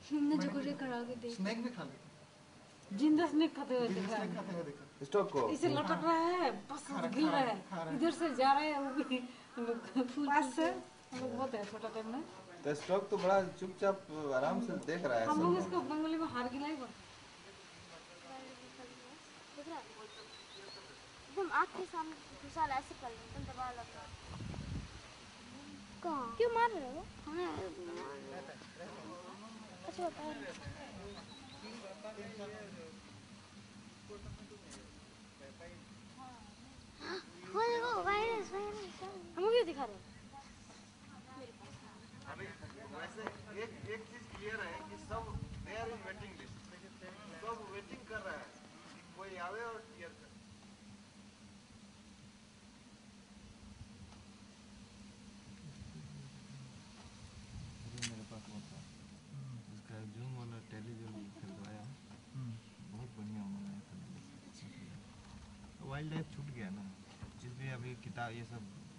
हमने जो कुछ करा के देख स्नेक भी खा लेते जिंदा स्नेक खाते हुए देखा स्नेक खाते हुए देखा स्टॉक को इसे लटक रहा है बस गिर रहा है इधर से जा रहा है वो भी पास से हम लोग बहुत है छोटा टाइम में तो स्टॉक तो बड़ा चुपचाप आराम से देख रहा है हम लोग इसको बंगाली में हार गिलाई बा एकदम आँख के सामने घुसा ऐसे कर लो तुम दबा लगा कहाँ क्यों मार रहे हो हमें अच्छा बताओ हाँ देखो वायरस हमको क्यों दिखा रहे हो अभी वैसे एक चीज क्लियर है कि सब they are in waiting list सब वेटिंग कर रहा है कोई आवे और क्लियर करे मेरे पास होता इसका जूम वाला टेलीजूम खरीदवाया बहुत बढ़िया होना है वाइल्ड लाइफ छूट गया ना जिस भी अभी किताब ये सब